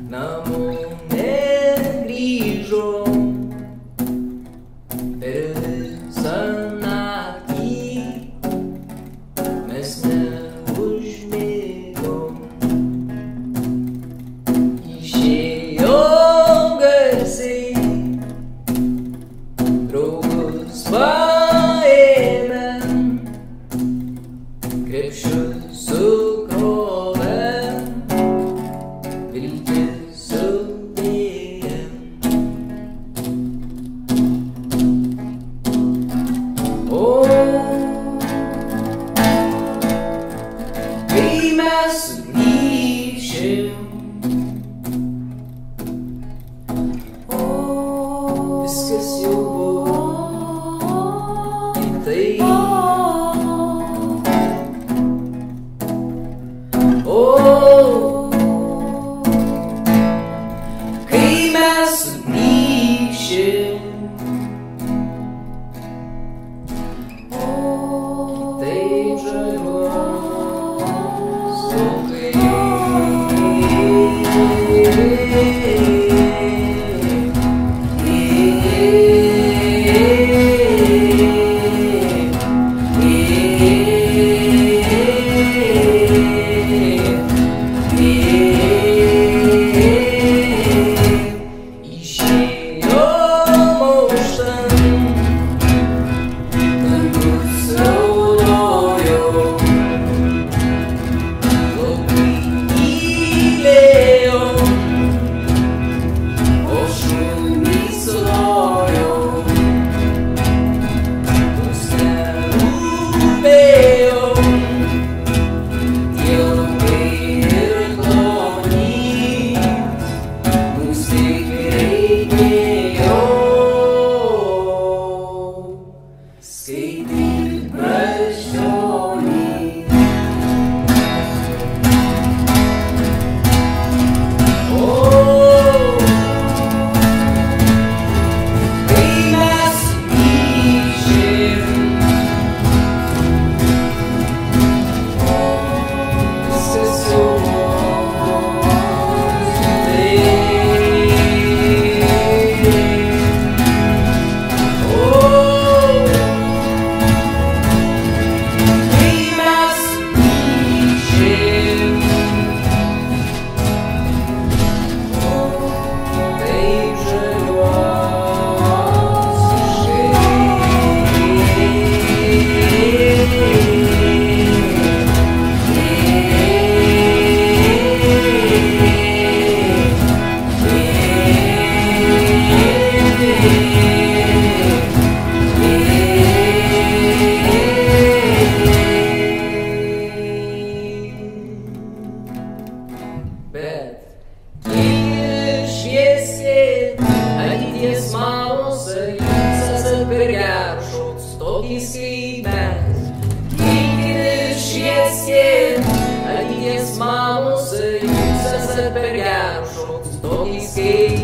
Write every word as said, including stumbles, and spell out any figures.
namo negrįžo per visą naktį, mes neužmigom. Išėjom garsiai, draugus paėmėm, krepšius sukrovėm, viltis sudėjom. O, kai mes sugrįšim, viskas jau buvo kitaip. O, kai mes sugrįšim, kitaip žaliuos laukai. Bet ir šviesi ateities mamos, jūs esat per geršoks, tokiais kaip mes. Ir šviesi ateities mamos, jūs esat per geršoks, tokiais kaip